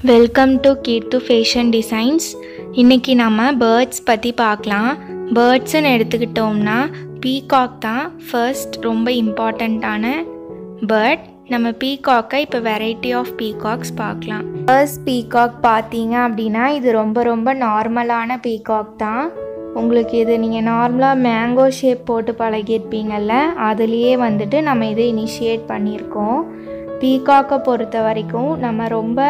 Welcome to Keerthu fashion designs. இன்றைக்கி நம்ம birds பற்றி பார்க்கலாம். பேர்ட்ஸுன்னு எடுத்துக்கிட்டோம்னா பீகாக் தான் ஃபர்ஸ்ட் ரொம்ப இம்பார்ட்டண்ட்டான பேர்ட். நம்ம பீகாக்கை இப்போ வெரைட்டி ஆஃப் பீகாக்ஸ் பார்க்கலாம். ஃபர்ஸ்ட் பீகாக் பார்த்தீங்க அப்படின்னா இது ரொம்ப நார்மலான பீகாக் தான். உங்களுக்கு இது நீங்கள் நார்மலாக மேங்கோ ஷேப் போட்டு பழகியிருப்பீங்கள்ல, அதுலேயே வந்துட்டு நம்ம இதை இனிஷியேட் பண்ணியிருக்கோம். பீகாக்கை பொறுத்த வரைக்கும் நம்ம ரொம்ப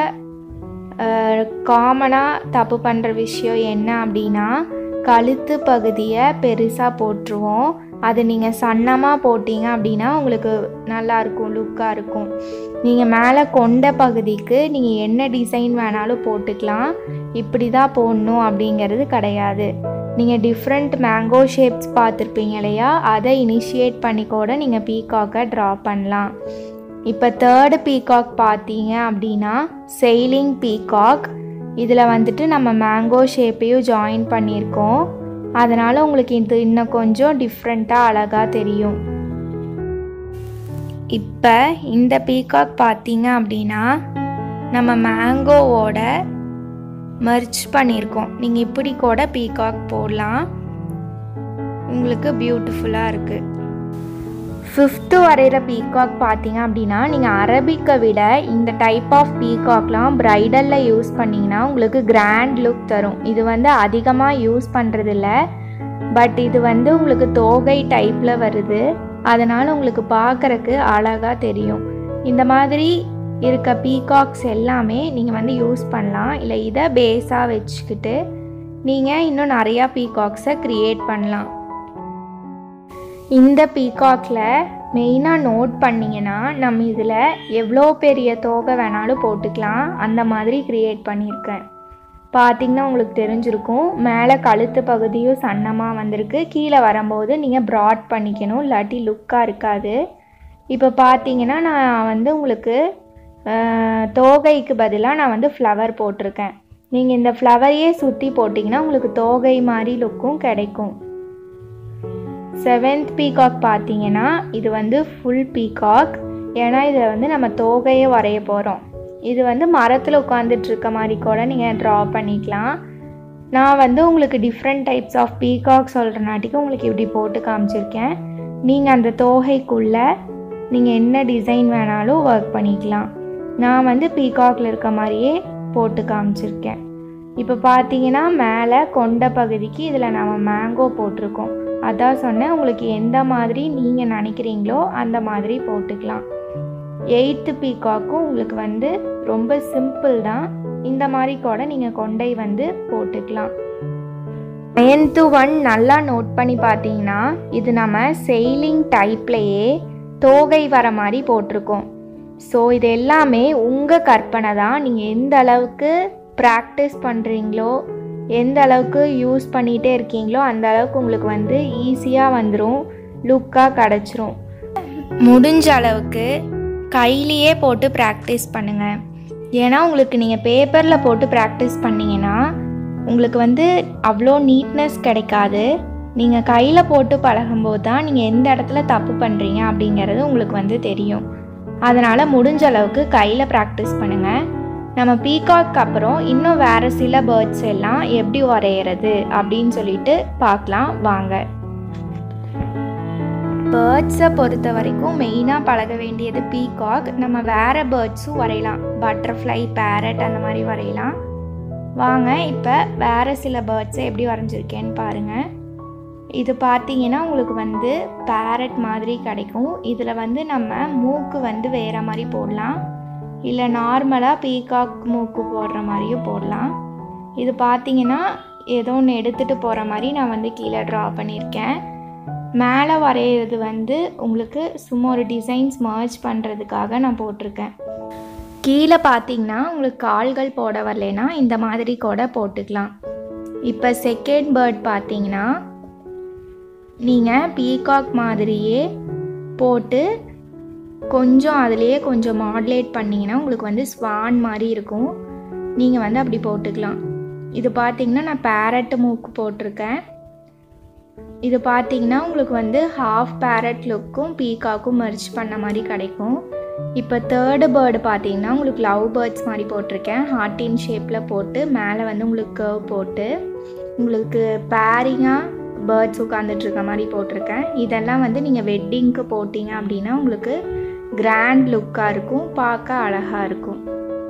காமனாக தப்பு பண்ணுற விஷயம் என்ன அப்படின்னா, கழுத்து பகுதியை பெருசாக போட்டுருவோம். அது நீங்கள் சன்னமாக போட்டிங்க அப்படின்னா உங்களுக்கு நல்லாயிருக்கும், லுக்காக இருக்கும். நீங்கள் மேலே கொண்ட பகுதிக்கு நீங்கள் என்ன டிசைன் வேணாலும் போட்டுக்கலாம். இப்படி தான் போடணும் அப்படிங்கிறது கிடையாது. நீங்கள் டிஃப்ரெண்ட் மேங்கோ ஷேப்ஸ் பார்த்துருப்பீங்க இல்லையா, அதை இனிஷியேட் பண்ணி கூட நீங்கள் பீகாக்கை ட்ரா பண்ணலாம். இப்போ தேர்டு பீகாக் பார்த்தீங்க அப்படின்னா செயிலிங் பீகாக். இதில் வந்துட்டு நம்ம மேங்கோ ஷேப்பையும் ஜாயின் பண்ணியிருக்கோம். அதனால் உங்களுக்கு இது இன்னும் கொஞ்சம் டிஃப்ரெண்ட்டாக அழகாக தெரியும். இப்போ இந்த பீகாக் பார்த்தீங்க அப்படின்னா நம்ம மேங்கோவோட மர்ச் பண்ணியிருக்கோம். நீங்கள் இப்படி கூட பீகாக் போடலாம், உங்களுக்கு பியூட்டிஃபுல்லாக இருக்குது. ஃபிஃப்த்து வரைகிற பீகாக் பார்த்தீங்க அப்படின்னா நீங்கள் அரபிக்கை விட இந்த டைப் ஆஃப் பீகாக்லாம் ப்ரைடலில் யூஸ் பண்ணிங்கன்னா உங்களுக்கு கிராண்ட் லுக் தரும். இது வந்து அதிகமாக யூஸ் பண்ணுறதில்ல, பட் இது வந்து உங்களுக்கு தோகை டைப்பில் வருது. அதனால் உங்களுக்கு பார்க்குறக்கு அழகாக தெரியும். இந்த மாதிரி இருக்க பீகாக்ஸ் எல்லாமே நீங்கள் வந்து யூஸ் பண்ணலாம். இல்லை இதை பேஸாக வச்சுக்கிட்டு நீங்கள் இன்னும் நிறையா பீகாக்ஸை க்ரியேட் பண்ணலாம். இந்த பீகாக்கில் மெயினாக நோட் பண்ணிங்கன்னா நம்ம இதில் எவ்வளோ பெரிய தோகை வேணாலும் போட்டுக்கலாம். அந்த மாதிரி க்ரியேட் பண்ணியிருக்கேன். பார்த்திங்கன்னா உங்களுக்கு தெரிஞ்சிருக்கும், மேலே கழுத்து பகுதியும் சன்னமாக வந்திருக்கு. கீழே வரும்போது நீங்கள் ப்ராட் பண்ணிக்கணும், இல்லாட்டி லுக்காக இருக்காது. இப்போ பார்த்தீங்கன்னா நான் வந்து உங்களுக்கு தோகைக்கு பதிலாக நான் வந்து ஃப்ளவர் போட்டிருக்கேன். நீங்கள் இந்த ஃப்ளவரையே சுற்றி போட்டிங்கன்னா உங்களுக்கு தோகை மாதிரி லுக்கும் கிடைக்கும். செவன்த் பீகாக் பார்த்தீங்கன்னா இது வந்து ஃபுல் பீகாக். ஏன்னா இதில் வந்து நம்ம தோகையை வரைய போகிறோம். இது வந்து மரத்தில் உட்காந்துட்டு இருக்க மாதிரி கூட நீங்கள் ட்ரா பண்ணிக்கலாம். நான் வந்து உங்களுக்கு டிஃப்ரெண்ட் டைப்ஸ் ஆஃப் பீகாக் சொல்கிறனாட்டிக்கு உங்களுக்கு இப்படி போட்டு காமிச்சிருக்கேன். நீங்கள் அந்த தோகைக்குள்ளே நீங்கள் என்ன டிசைன் வேணாலும் ஒர்க் பண்ணிக்கலாம். நான் வந்து பீகாக்கில் இருக்க மாதிரியே போட்டு காமிச்சிருக்கேன். இப்போ பார்த்தீங்கன்னா மேலே கொண்ட பகுதிக்கு இதில் நம்ம மேங்கோ போட்டிருக்கோம். அதான் சொன்னேன், உங்களுக்கு எந்த மாதிரி நீங்கள் நினைக்கிறீங்களோ அந்த மாதிரி போட்டுக்கலாம். எயித்து பீகாக்கும் உங்களுக்கு வந்து ரொம்ப சிம்பிள் தான். இந்த மாதிரி கூட நீங்கள் கொண்டை வந்து போட்டுக்கலாம். 9th ஒன் நல்லா நோட் பண்ணி பார்த்தீங்கன்னா இது நம்ம செயிலிங் டைப்லேயே தோகை வர மாதிரி போட்டிருக்கோம். ஸோ இது எல்லாமே உங்கள் கற்பனை தான். நீங்கள் எந்த அளவுக்கு ப்ராக்டிஸ் பண்ணுறீங்களோ, எந்த அளவுக்கு யூஸ் பண்ணிகிட்டே இருக்கீங்களோ அந்த அளவுக்கு உங்களுக்கு வந்து ஈஸியாக வந்துடும், லுக்காக கிடச்சிரும். முடிஞ்ச அளவுக்கு கையிலையே போட்டு ப்ராக்டிஸ் பண்ணுங்கள். ஏன்னா உங்களுக்கு நீங்கள் பேப்பரில் போட்டு ப்ராக்டிஸ் பண்ணிங்கன்னா உங்களுக்கு வந்து அவ்வளோ நீட்னஸ் கிடைக்காது. நீங்கள் கையில் போட்டு பழகும்போது தான் நீங்கள் எந்த இடத்துல தப்பு பண்ணுறீங்க அப்படிங்கிறது உங்களுக்கு வந்து தெரியும். அதனால் முடிஞ்ச அளவுக்கு கையில் ப்ராக்டிஸ் பண்ணுங்கள். நம்ம பீகாக் அப்புறம் இன்னும் வேறு சில பேர்ட்ஸ் எல்லாம் எப்படி வரைகிறது அப்படின்னு சொல்லிட்டு பார்க்கலாம் வாங்க. பேர்ட்ஸை பொறுத்த வரைக்கும் மெயினாக பழக வேண்டியது பீகாக். நம்ம வேறு பேர்ட்ஸும் வரையலாம், பட்டர்ஃப்ளை, பேரட் அந்த மாதிரி வரையலாம். வாங்க இப்போ வேறு சில பேர்ட்ஸை எப்படி வரைஞ்சிருக்கேன்னு பாருங்கள். இது பார்த்தீங்கன்னா உங்களுக்கு வந்து பேரட் மாதிரி கிடைக்கும். இதில் வந்து நம்ம மூக்கு வந்து வேறு மாதிரி போடலாம், இல்லை நார்மலாக பீகாக் மூக்கு போடுற மாதிரியும் போடலாம். இது பார்த்தீங்கன்னா ஏதோ ஒன்று எடுத்துகிட்டு போகிற மாதிரி நான் வந்து கீழே ட்ரா பண்ணியிருக்கேன். மேலே வரைகிறது வந்து உங்களுக்கு சும்மா ஒரு டிசைன்ஸ் மர்ஜ் பண்ணுறதுக்காக நான் போட்டிருக்கேன். கீழே பார்த்தீங்கன்னா உங்களுக்கு கால்கள் போட வரலைன்னா இந்த மாதிரி கூட போட்டுக்கலாம். இப்போ செகண்ட் பேர்ட் பார்த்தீங்கன்னா நீங்கள் பீகாக் மாதிரியே போட்டு கொஞ்சம் அதுலேயே கொஞ்சம் மாடுலேட் பண்ணிங்கன்னா உங்களுக்கு வந்து ஸ்வான் மாதிரி இருக்கும். நீங்கள் வந்து அப்படி போட்டுக்கலாம். இது பார்த்தீங்கன்னா நான் பேரட் மூக்கு போட்டிருக்கேன். இது பார்த்தீங்கன்னா உங்களுக்கு வந்து ஹாஃப் பேரட் லுக்கும் பீகாக்கும் மர்ஜ் பண்ண மாதிரி கிடைக்கும். இப்போ தேர்டு பேர்டு பார்த்தீங்கன்னா உங்களுக்கு லவ் பேர்ட்ஸ் மாதிரி போட்டிருக்கேன். ஹார்ட்டின் ஷேப்பில் போட்டு மேலே வந்து உங்களுக்கு கர்வ் போட்டு உங்களுக்கு பேரிங்காக பேர்ட்ஸ் உட்காந்துட்ருக்க மாதிரி போட்டிருக்கேன். இதெல்லாம் வந்து நீங்கள் வெட்டிங்க்கு போட்டிங்க அப்படின்னா உங்களுக்கு கிராண்ட் லுக்காக இருக்கும், பார்க்க அழகாக இருக்கும்.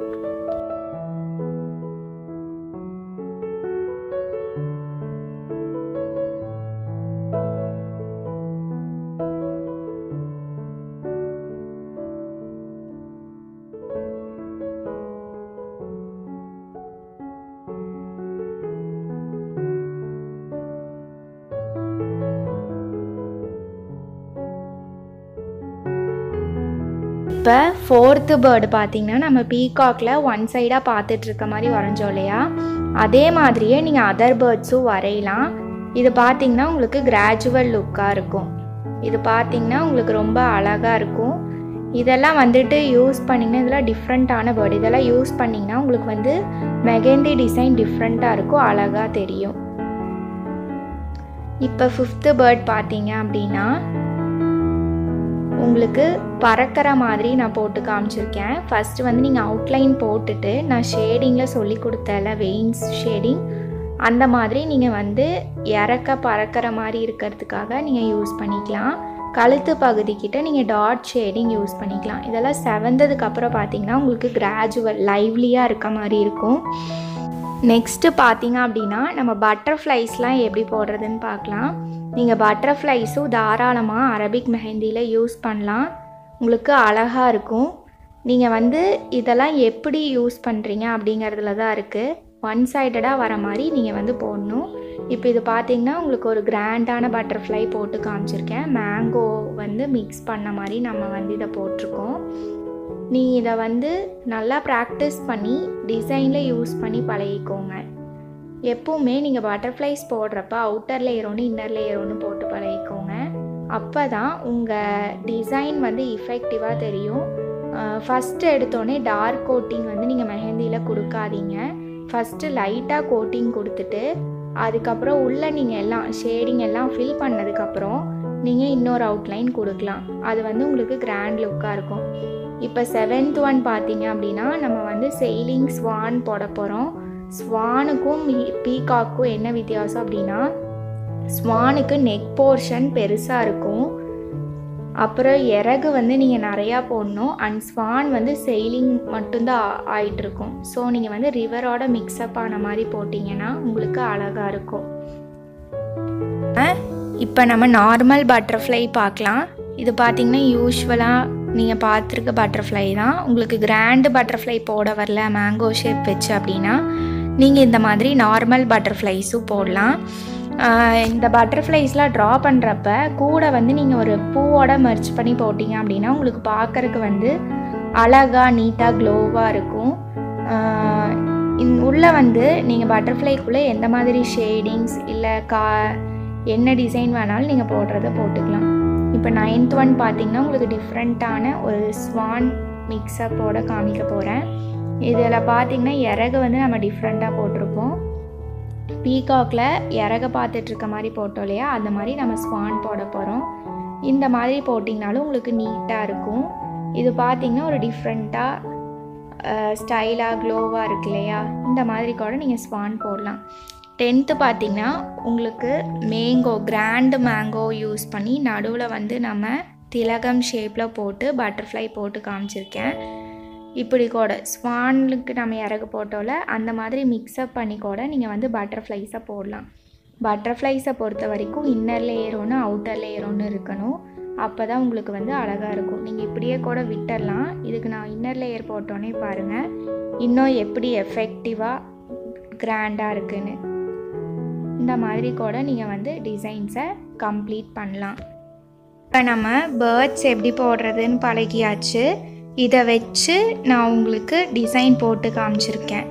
இப்போ ஃபோர்த்து பேர்டு பார்த்திங்கன்னா நம்ம பீகாக்கில் ஒன் சைடாக பார்த்துட்ருக்க மாதிரி வரைஞ்சோம் இல்லையா, அதே மாதிரியே நீங்கள் அதர் பேர்ட்ஸும் வரையலாம். இது பார்த்திங்கன்னா உங்களுக்கு கிராஜுவல் லுக்காக இருக்கும். இது பார்த்திங்கன்னா உங்களுக்கு ரொம்ப அழகாக இருக்கும். இதெல்லாம் வந்துட்டு யூஸ் பண்ணிங்கன்னா இதெல்லாம் டிஃப்ரெண்ட்டான பேர்டு. இதெல்லாம் யூஸ் பண்ணிங்கன்னா உங்களுக்கு வந்து மெஹந்தி டிசைன் டிஃப்ரெண்ட்டாக இருக்கும், அழகாக தெரியும். இப்போ ஃபிஃப்த்து பேர்ட் பார்த்தீங்க அப்படின்னா உங்களுக்கு பறக்கிற மாதிரி நான் போட்டு காமிச்சிருக்கேன். ஃபஸ்ட்டு வந்து நீங்கள் அவுட்லைன் போட்டுட்டு நான் ஷேடிங்கில் சொல்லி கொடுத்தல வெயின்ஸ் ஷேடிங், அந்த மாதிரி நீங்கள் வந்து பறக்கிற மாதிரி இருக்கிறதுக்காக நீங்கள் யூஸ் பண்ணிக்கலாம். கழுத்து பகுதிக்கிட்ட நீங்கள் டாட் ஷேடிங் யூஸ் பண்ணிக்கலாம். இதெல்லாம் செவந்ததுக்கப்புறம் பார்த்தீங்கன்னா உங்களுக்கு கிராஜுவல் லைவ்லியாக இருக்க மாதிரி இருக்கும். நெக்ஸ்ட்டு பார்த்தீங்க அப்படின்னா நம்ம பட்டர்ஃப்ளைஸ்லாம் எப்படி போடுறதுன்னு பார்க்கலாம். நீங்கள் பட்டர்ஃப்ளைஸும் தாராளமாக அரபிக் மெஹந்தியில் யூஸ் பண்ணலாம், உங்களுக்கு அழகாக இருக்கும். நீங்கள் வந்து இதெல்லாம் எப்படி யூஸ் பண்ணுறீங்க அப்படிங்கிறதுல தான் இருக்குது. ஒன் சைடடாக வர மாதிரி நீங்கள் வந்து போடணும். இப்போ இது பார்த்திங்கன்னா உங்களுக்கு ஒரு கிராண்டான பட்டர்ஃப்ளை போட்டு காமிச்சிருக்கேன். மேங்கோ வந்து மிக்ஸ் பண்ண மாதிரி நம்ம வந்து இதை போட்டிருக்கோம். நீங்கள் இதை வந்து நல்லா ப்ராக்டிஸ் பண்ணி டிசைனில் யூஸ் பண்ணி பழகிக்கோங்க. எப்போவுமே நீங்கள் பட்டர்ஃப்ளைஸ் போடுறப்ப அவுட்டர் லேயர் ஒன்று இன்னர் லேயர் ஒன்று போட்டு பழகிக்கோங்க. அப்போ தான் உங்கள் டிசைன் வந்து இஃபெக்டிவாக தெரியும். ஃபஸ்ட்டு எடுத்தோடனே டார்க் கோட்டிங் வந்து நீங்கள் மெஹந்தியில் கொடுக்காதீங்க. ஃபஸ்ட்டு லைட்டாக கோட்டிங் கொடுத்துட்டு அதுக்கப்புறம் உள்ளே நீங்கள் எல்லாம் ஷேடிங் எல்லாம் ஃபில் பண்ணதுக்கப்புறம் நீங்கள் இன்னொரு அவுட்லைன் கொடுக்கலாம். அது வந்து உங்களுக்கு கிராண்ட் லுக்காக இருக்கும். இப்போ 7th ஒன் பார்த்தீங்க அப்படின்னா நம்ம வந்து செயிலிங் ஸ்வான் போட போகிறோம். ஸ்வானுக்கும் பீகாக்கும் என்ன வித்தியாசம் அப்படின்னா ஸ்வானுக்கு நெக் போர்ஷன் பெருசாக இருக்கும், அப்புறம் இறகு வந்து நீங்கள் நிறையா போடணும். அண்ட் ஸ்வான் வந்து செயிலிங் மட்டும்தான் ஆகிட்டுருக்கும். ஸோ நீங்கள் வந்து ரிவரோட மிக்ஸ்அப் ஆன மாதிரி போட்டிங்கன்னா உங்களுக்கு அழகாக இருக்கும். இப்போ நம்ம நார்மல் பட்டர்ஃப்ளை பார்க்கலாம். இது பார்த்திங்கன்னா யூஸ்வலாக நீங்கள் பார்த்துருக்க பட்டர்ஃப்ளை தான். உங்களுக்கு கிராண்டு பட்டர்ஃப்ளை போட வரல மேங்கோ ஷேப் வச்சு அப்படின்னா நீங்கள் இந்த மாதிரி நார்மல் பட்டர்ஃப்ளைஸும் போடலாம். இந்த பட்டர்ஃப்ளைஸ்லாம் ட்ரா பண்ணுறப்ப கூட வந்து நீங்கள் ஒரு பூவோட மெர்ச் பண்ணி போட்டிங்க அப்படின்னா உங்களுக்கு பார்க்குறதுக்கு வந்து அழகாக நீட்டாக க்ளோவாக இருக்கும். உள்ளே வந்து நீங்கள் பட்டர்ஃப்ளைக்குள்ளே எந்த மாதிரி ஷேடிங்ஸ் இல்லை என்ன டிசைன் வேணாலும் நீங்கள் போடுறத போட்டுக்கலாம். இப்போ 9th ஒன் பார்த்திங்கன்னா உங்களுக்கு டிஃப்ரெண்ட்டான ஒரு ஸ்வான் மிக்ஸப்போட காமிக்க போகிறேன். இதில் பார்த்திங்கன்னா இறகு வந்து நம்ம டிஃப்ரெண்ட்டாக போட்டிருப்போம். பீகாக்கில் இறக பார்த்துட்ருக்க மாதிரி போட்டோம் இல்லையா, அந்த மாதிரி நம்ம ஸ்வான் போட போகிறோம். இந்த மாதிரி போட்டிங்கனாலும் உங்களுக்கு நீட்டாக இருக்கும். இது பார்த்திங்கன்னா ஒரு டிஃப்ரெண்ட்டாக ஸ்டைலாக க்ளோவாக இருக்கு இல்லையா, இந்த மாதிரி கூட நீங்கள் ஸ்வான் போடலாம். 10th பார்த்திங்கன்னா உங்களுக்கு மேங்கோ கிராண்டு மேங்கோ யூஸ் பண்ணி நடுவில் வந்து நம்ம திலகம் ஷேப்பில் போட்டு பட்டர்ஃப்ளை போட்டு காமிச்சிருக்கேன். இப்படி கூட ஸ்வானுக்கு நம்ம இறகு போட்டோல அந்த மாதிரி மிக்ஸ்அப் பண்ணி கூட நீங்கள் வந்து பட்டர்ஃப்ளைஸை போடலாம். பட்டர்ஃப்ளைஸை பொறுத்த வரைக்கும் இன்னர் லேயர் ஒன்று அவுட்டர் லேயர் ஒன்று இருக்கணும். அப்போ தான் உங்களுக்கு வந்து அழகாக இருக்கும். நீங்கள் இப்படியே கூட விட்டுடலாம். இதுக்கு நான் இன்னர் லேயர் போட்டோன்னே பாருங்கள் இன்னும் எப்படி எஃபெக்டிவாக கிராண்டாக இருக்குன்னு. இந்த மாதிரி கூட நீங்கள் வந்து டிசைன்ஸை கம்ப்ளீட் பண்ணலாம். இப்போ நம்ம பேர்ட்ஸ் எப்படி போடுறதுன்னு பழகியாச்சு. இதை வச்சு நான் உங்களுக்கு டிசைன் போட்டு காமிச்சிருக்கேன்.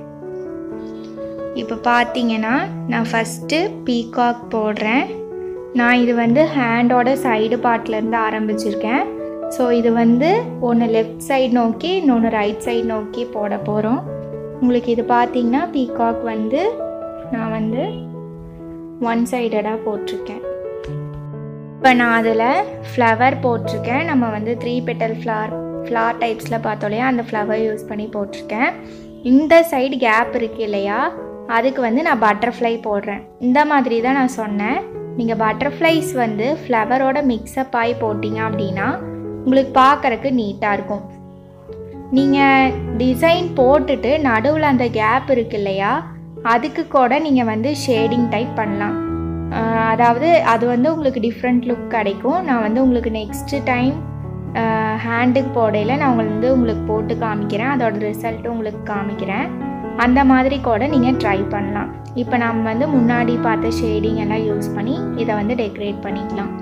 இப்போ பார்த்தீங்கன்னா நான் ஃபஸ்ட்டு பீகாக் போடுறேன். நான் இது வந்து ஹேண்டோட சைடு பார்ட்லேருந்து ஆரம்பிச்சிருக்கேன். ஸோ இது வந்து ஒன்று லெஃப்ட் சைடு நோக்கி இன்னொன்று ரைட் சைடு நோக்கி போட போகிறோம். உங்களுக்கு இது பார்த்தீங்கன்னா பீகாக் வந்து நான் வந்து ஒன் சைடடாக போட்டிருக்கேன். இப்போ நான் அதில் ஃப்ளவர் போட்டிருக்கேன். நம்ம வந்து 3 பெட்டல் ஃப்ளவர் ஃப்ளார் டைப்ஸில் பார்த்தோம் இல்லையா, அந்த ஃப்ளவர் யூஸ் பண்ணி போட்டிருக்கேன். இந்த சைடு கேப் இருக்குது இல்லையா, அதுக்கு வந்து நான் பட்டர்ஃப்ளை போடுறேன். இந்த மாதிரி தான் நான் சொன்னேன். நீங்கள் பட்டர்ஃப்ளைஸ் வந்து ஃப்ளவரோட மிக்ஸ்அப் ஆகி போட்டிங்க அப்படின்னா உங்களுக்கு பார்க்குறக்கு நீட்டாக இருக்கும். நீங்கள் டிசைன் போட்டுட்டு நடுவில் அந்த கேப் இருக்கு இல்லையா, அதுக்கு கூட நீங்கள் வந்து ஷேடிங் டைப் பண்ணலாம். அதாவது அது வந்து உங்களுக்கு டிஃப்ரெண்ட் லுக் கிடைக்கும். நான் வந்து உங்களுக்கு நெக்ஸ்ட்டு டைம் ஹேண்டுக்கு போடையில் நான் உங்களுக்கு போட்டு காமிக்கிறேன். அதோட ரிசல்ட்டும் உங்களுக்கு காமிக்கிறேன். அந்த மாதிரி கூட நீங்கள் ட்ரை பண்ணலாம். இப்போ நம்ம வந்து முன்னாடி பார்த்த ஷேடிங் எல்லாம் யூஸ் பண்ணி இதை வந்து டெக்கரேட் பண்ணிக்கலாம்.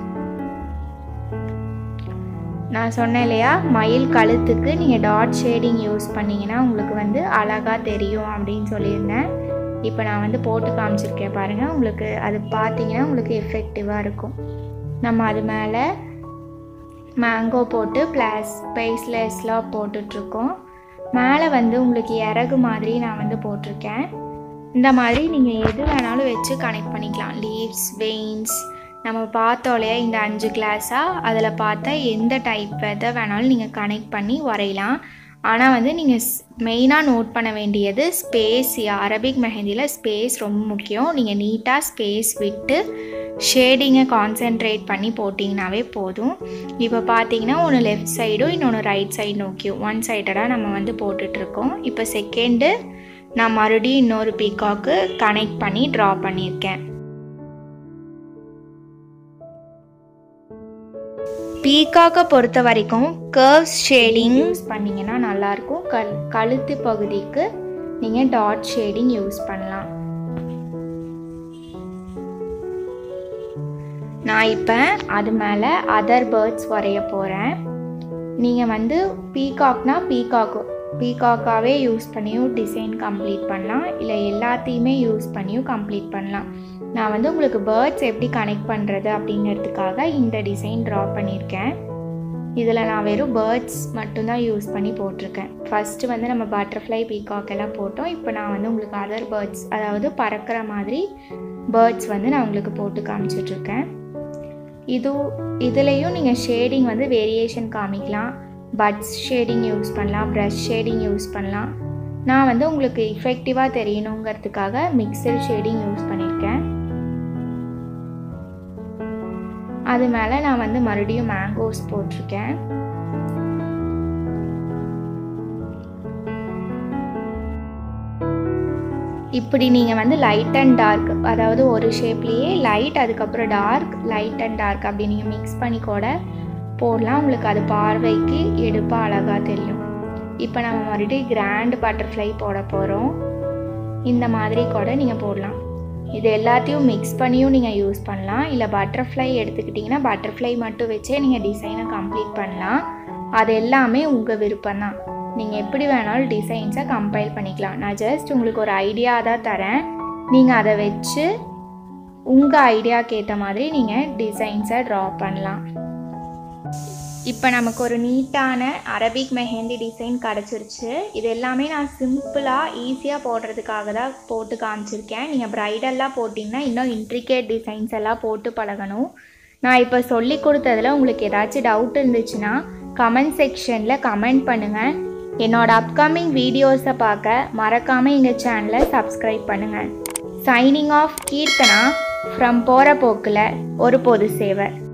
நான் சொன்னேன் இல்லையா, மயில் கழுத்துக்கு நீங்கள் டாட் ஷேடிங் யூஸ் பண்ணிங்கன்னா உங்களுக்கு வந்து அழகாக தெரியும் அப்படின்னு சொல்லியிருந்தேன். இப்போ நான் வந்து போட்டு காமிச்சிருக்கேன் பாருங்கள். உங்களுக்கு அது பார்த்தீங்கன்னா உங்களுக்கு எஃபெக்டிவாக இருக்கும். நம்ம அது மேலே மேங்கோ போட்டு ப்ளஸ் பேஸ்லெஸ்லாம் போட்டுட்ருக்கோம். மேலே வந்து உங்களுக்கு இறகு மாதிரி நான் வந்து போட்டிருக்கேன். இந்த மாதிரி நீங்கள் எது வேணாலும் வச்சு கனெக்ட் பண்ணிக்கலாம். லீவ்ஸ், வெயின்ஸ், நம்ம பார்த்தோம் இல்லையா இந்த 5 கிளாஸாக, அதில் பார்த்தா எந்த டைப் எதை வேணாலும் நீங்கள் கனெக்ட் பண்ணி வரையலாம். ஆனால் வந்து நீங்கள் மெயினாக நோட் பண்ண வேண்டியது ஸ்பேஸ். அரபிக் மெஹந்தியில் ஸ்பேஸ் ரொம்ப முக்கியம். நீங்கள் நீட்டாக ஸ்பேஸ் விட்டு ஷேடிங்கை கான்சென்ட்ரேட் பண்ணி போட்டிங்கனாவே போதும். இப்போ பார்த்தீங்கன்னா ஒன்று லெஃப்ட் சைடும் இன்னொன்று ரைட் சைடு நோக்கியும் ஒன் சைடடாக நம்ம வந்து போட்டுட்ருக்கோம். இப்போ செகண்டு நான் மறுபடியும் இன்னொரு பீகாக்கு கனெக்ட் பண்ணி ட்ரா பண்ணியிருக்கேன். பீகாக்கை பொறுத்த வரைக்கும் கர்வ்ஸ் ஷேடிங் யூஸ் பண்ணிங்கன்னா நல்லாயிருக்கும். கழுத்து பகுதிக்கு நீங்கள் டாட் ஷேடிங் யூஸ் பண்ணலாம். நான் இப்போ அது மேலே அதர் பேர்ட்ஸ் வரைய போகிறேன். நீங்கள் வந்து பீகாக்காகவே யூஸ் பண்ணியும் டிசைன் கம்ப்ளீட் பண்ணலாம், இல்லை எல்லாத்தையுமே யூஸ் பண்ணியும் கம்ப்ளீட் பண்ணலாம். நான் வந்து உங்களுக்கு பேர்ட்ஸ் எப்படி கனெக்ட் பண்ணுறது அப்படிங்கிறதுக்காக இந்த டிசைன் ட்ரா பண்ணியிருக்கேன். இதில் நான் வெறும் பேர்ட்ஸ் மட்டும்தான் யூஸ் பண்ணி போட்டிருக்கேன். ஃபஸ்ட்டு வந்து நம்ம பட்டர்ஃப்ளை பீகாக் எல்லாம் போட்டோம். இப்போ நான் வந்து உங்களுக்கு அதர் பேர்ட்ஸ், அதாவது பறக்கிற மாதிரி பேர்ட்ஸ் வந்து நான் உங்களுக்கு போட்டு காமிச்சிட்ருக்கேன். இதுலேயும் நீங்கள் ஷேடிங் வந்து வேரியேஷன் காமிக்கலாம். பட்ஸ் ஷேடிங் யூஸ் பண்ணலாம், ப்ரஷ் ஷேடிங் யூஸ் பண்ணலாம். நான் வந்து உங்களுக்கு எஃபெக்டிவாக தெரியணுங்கிறதுக்காக மிக்சர் ஷேடிங் யூஸ் பண்ணியிருக்கேன். அது மேலே நான் வந்து மறுபடியும் மேங்கோஸ் போட்டிருக்கேன். இப்படி நீங்கள் வந்து லைட் அண்ட் டார்க், அதாவது ஒரு ஷேப்லேயே லைட் அதுக்கப்புறம் டார்க், லைட் அண்ட் டார்க் அப்படி நீங்கள் மிக்ஸ் பண்ணி கூட போடலாம். உங்களுக்கு அது பார்வைக்கு எடுப்பாக அழகாக தெரியும். இப்போ நம்ம மறுபடியும் கிராண்ட் பட்டர்ஃப்ளை போட போகிறோம். இந்த மாதிரி கூட நீங்கள் போடலாம். இது எல்லாத்தையும் மிக்ஸ் பண்ணியும் நீங்கள் யூஸ் பண்ணலாம். இல்லை பட்டர்ஃப்ளை எடுத்துக்கிட்டிங்கன்னா பட்டர்ஃப்ளை மட்டும் வச்சே நீங்கள் டிசைனை கம்ப்ளீட் பண்ணலாம். அது எல்லாமே உங்கள் விருப்பம் தான். நீங்கள் எப்படி வேணாலும் டிசைன்ஸை கம்பைல் பண்ணிக்கலாம். நான் ஜஸ்ட் உங்களுக்கு ஒரு ஐடியா தான் தரேன். நீங்கள் அதை வச்சு உங்கள் ஐடியாவுக்கு ஏற்ற மாதிரி நீங்கள் டிசைன்ஸை ட்ரா பண்ணலாம். இப்போ நமக்கு ஒரு நீட்டான அரபிக் மெஹந்தி டிசைன் கிடச்சிருச்சு. இது எல்லாமே நான் சிம்பிளாக ஈஸியாக போடுறதுக்காக தான் போட்டு காமிச்சிருக்கேன். நீங்கள் ப்ரைடல்லாம் போட்டிங்கன்னா இன்னும் இன்ட்ரிகேட் டிசைன்ஸ் எல்லாம் போட்டு பழகணும். நான் இப்போ சொல்லி கொடுத்ததில் உங்களுக்கு ஏதாச்சும் டவுட் இருந்துச்சுன்னா கமெண்ட் செக்ஷனில் கமெண்ட் பண்ணுங்கள். என்னோட அப்கமிங் வீடியோஸை பார்க்க மறக்காமல் எங்கள் சேனலை சப்ஸ்கிரைப் பண்ணுங்கள். சைனிங் ஆஃப், கீர்த்தனா ஃப்ரம் போகிற போக்கில் ஒரு பொது சேவை.